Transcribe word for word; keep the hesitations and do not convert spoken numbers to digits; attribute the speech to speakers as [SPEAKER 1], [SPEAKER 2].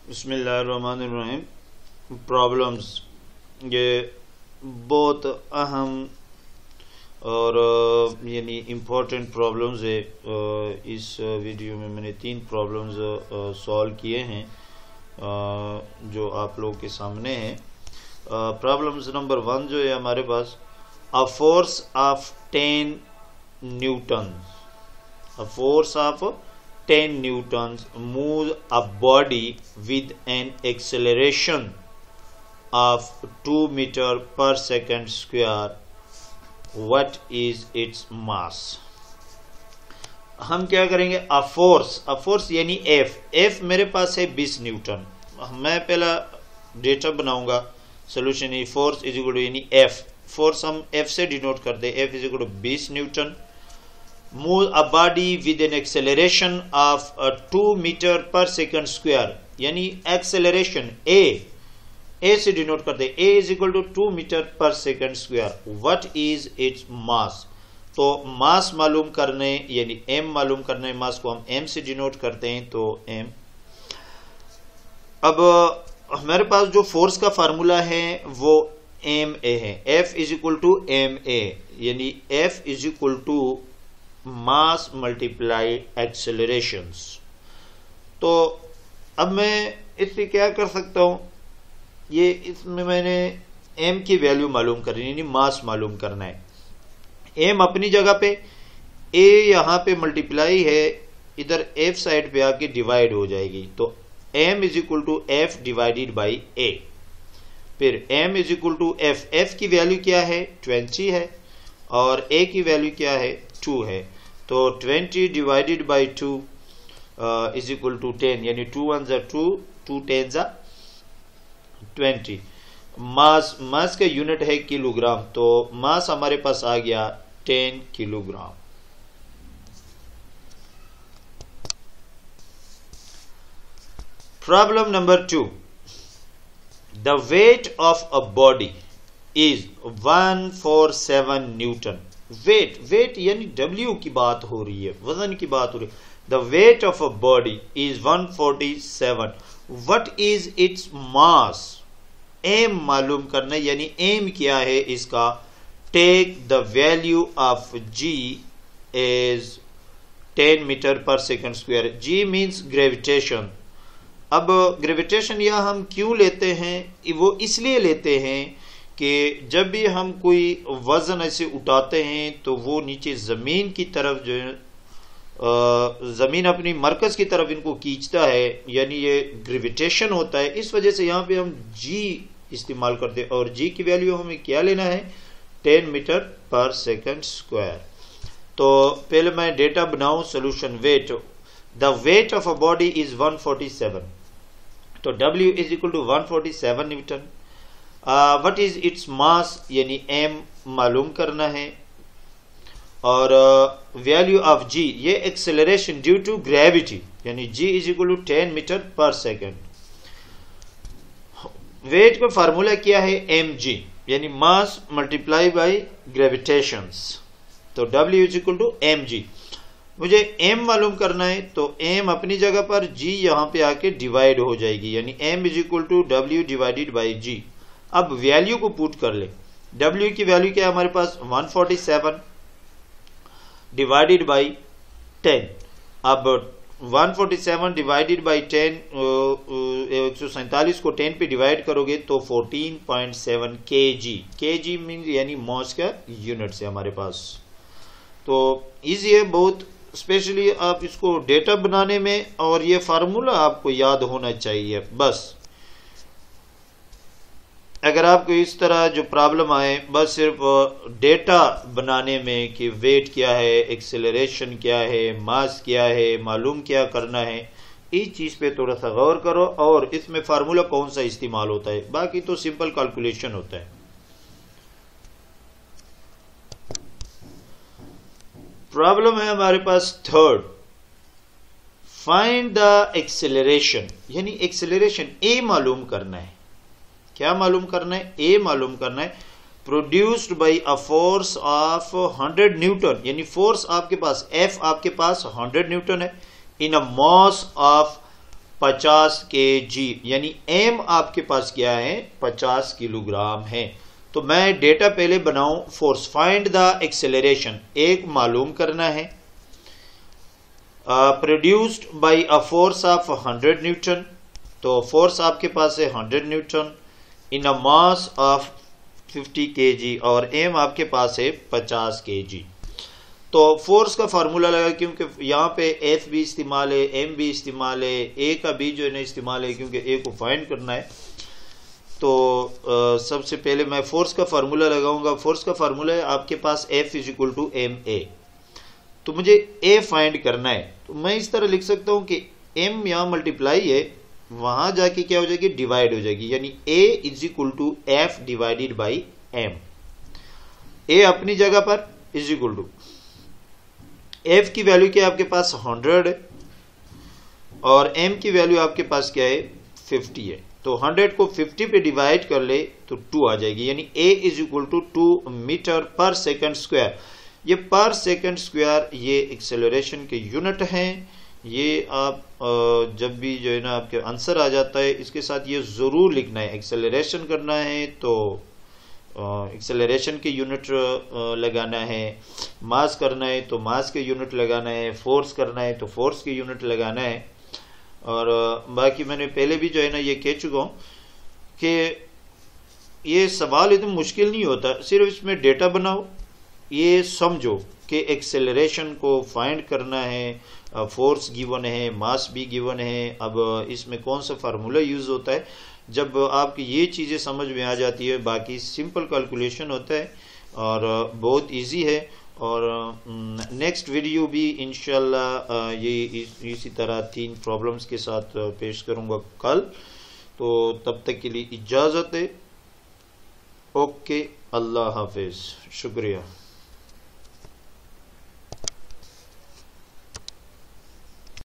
[SPEAKER 1] बिस्मिल्लाहिर्रहमानिर्रहीम। प्रॉब्लम्स ये बहुत अहम और यानी इम्पोर्टेंट प्रॉब्लम्स है। इस वीडियो में मैंने तीन प्रॉब्लम्स सॉल्व किए हैं जो आप लोगों के सामने हैं। प्रॉब्लम्स नंबर वन जो है हमारे पास, a force of ten newton a force of ten newtons moves a body with an acceleration of two meter per second square. What is its mass? हम क्या करेंगे, अ फोर्स अ फोर्स यानी F F मेरे पास है बीस Newton. मैं पहला डेटा बनाऊंगा सोल्यूशन। ये फोर्स इज इक्वल टू यानी एफ, फोर्स हम एफ से डिनोट करते हैं। एफ इज इक्वल टू बीस newton. move a body with an acceleration of uh, two meter per second square, यानी acceleration a a से डिनोट करते हैं। a is equal to two meter per second square. What is its mass? तो मास मालूम करने यानी m मालूम करने, मास को हम m से डिनोट करते हैं तो m। अब हमारे पास जो फोर्स का फार्मूला है वो एम ए है। F is equal to M A, यानी F is equal to mass multiplied accelerations. तो अब मैं इससे क्या कर सकता हूं, ये इसमें मैंने m की वैल्यू मालूम करनी यानी मास मालूम करना है। m अपनी जगह पे, a यहां पे मल्टीप्लाई है, इधर f साइड पे आके डिवाइड हो जाएगी तो m is equal to F divided by a। फिर m is equal to F, f की वैल्यू क्या है ट्वेंटी है और a की वैल्यू क्या है टू है। तो twenty divided by two is equal to ten, यानी टू वन जा टू, टू टेन जा ट्वेंटी। मास मास का यूनिट है किलोग्राम, तो मास हमारे पास आ गया ten kilogram. Problem number two, the weight of a body is one four seven newton. Weight weight यानी W की बात हो रही है, वजन की बात हो रही है। The weight of a body is one forty seven. What is its mass? M मालूम करना यानी एम क्या है इसका। Take the value of G is ten metre per second square. G means gravitation. अब ग्रेविटेशन यह हम क्यों लेते हैं, वो इसलिए लेते हैं कि जब भी हम कोई वजन ऐसे उठाते हैं तो वो नीचे जमीन की तरफ जो है, जमीन अपनी मरकज की तरफ इनको खींचता है, यानी ये ग्रेविटेशन होता है। इस वजह से यहाँ पे हम जी इस्तेमाल करते हैं और जी की वैल्यू हमें क्या लेना है, ten metre per second square. तो पहले मैं डेटा बनाऊं solution. Weight, the weight of a body is one forty seven, तो W is equal to one forty seven newton. What is its mass यानी m मालूम करना है और वैल्यू ऑफ G ये एक्सेलरेशन ड्यू टू ग्रेविटी, यानी G is equal to ten metre per second. Weight का formula क्या है, mg यानी मास मल्टीप्लाई बाई ग्रेविटेशंस। तो W is equal to mg। मुझे m मालूम करना है तो m अपनी जगह पर, G यहां पे आके डिवाइड हो जाएगी, यानी m is equal to W divided by G। अब वैल्यू को पुट कर ले। W की वैल्यू क्या है हमारे पास, one forty seven divided by ten. अब one forty seven divided by ten, एक सौ सैंतालीस को टेन पे डिवाइड करोगे तो fourteen point seven KG. KG mean यानी मास का यूनिट से हमारे पास। तो इजी है बहुत, स्पेशली आप इसको डेटा बनाने में, और ये फार्मूला आपको याद होना चाहिए बस। अगर आपको इस तरह जो प्रॉब्लम आए, बस सिर्फ डेटा बनाने में कि वेट क्या है, एक्सेलरेशन क्या है, मास क्या है, मालूम क्या करना है, इस चीज पे थोड़ा सा गौर करो और इसमें फार्मूला कौन सा इस्तेमाल होता है, बाकी तो सिंपल कैलकुलेशन होता है। प्रॉब्लम है हमारे पास थर्ड, फाइंड द एक्सेलरेशन, यानी एक्सेलरेशन ए मालूम करना है। क्या मालूम करना है, ए मालूम करना है। Produced by a force of hundred newton, यानी फोर्स आपके पास एफ आपके पास हंड्रेड न्यूटन है, इन अ मास ऑफ पचास के जी, यानी एम आपके पास क्या है, पचास किलोग्राम है। तो मैं डेटा पहले बनाऊं, फोर्स, फाइंड द एक्सेलरेशन, एक मालूम करना है, produced by a force of hundred newton, तो फोर्स आपके पास है hundred newton in a mass of fifty kg, और एम आपके पास है पचास केजी। तो फोर्स का फार्मूला लगा, क्योंकि यहाँ पे एफ भी इस्तेमाल है, एम भी इस्तेमाल है, ए का भी जो है ना इस्तेमाल है, क्योंकि ए को फाइंड करना है। तो आ, सबसे पहले मैं फोर्स का फार्मूला लगाऊंगा। फोर्स का फार्मूला है आपके पास F is equal to m a, तो मुझे ए फाइंड करना है। तो मैं इस तरह लिख सकता हूं कि एम यहाँ मल्टीप्लाई है, वहां जाके क्या हो जाएगी, डिवाइड हो जाएगी, यानी a is equal to F divided by m. A अपनी जगह पर इज इक्वल टू एफ की वैल्यू क्या है आपके पास हंड्रेड है, और एम की वैल्यू आपके पास क्या है फिफ्टी है। तो हंड्रेड को फिफ्टी पे डिवाइड कर ले तो टू आ जाएगी, यानी a is equal to two metre per second square. ये पर सेकंड स्क्वायर ये एक्सेलरेशन के यूनिट हैं। ये आप जब भी जो है ना आपके आंसर आ जाता है, इसके साथ ये जरूर लिखना है, एक्सेलरेशन करना है तो एक्सेलरेशन के यूनिट लगाना है, मास करना है तो मास के यूनिट लगाना है, फोर्स करना है तो फोर्स के यूनिट लगाना है। और बाकी मैंने पहले भी जो है ना ये कह चुका हूँ कि ये सवाल इतना मुश्किल नहीं होता, सिर्फ इसमें डेटा बनाओ, ये समझो कि एक्सेलरेशन को फाइंड करना है, फोर्स गिवन है, मास भी गिवन है। अब इसमें कौन सा फार्मूला यूज होता है, जब आपकी ये चीज़ें समझ में आ जाती है, बाकी सिंपल कैलकुलेशन होता है और बहुत इजी है। और नेक्स्ट वीडियो भी इंशाल्लाह ये इस, इसी तरह तीन प्रॉब्लम्स के साथ पेश करूंगा कल। तो तब तक के लिए इजाज़त है। ओके, अल्लाह हाफिज़, शुक्रिया।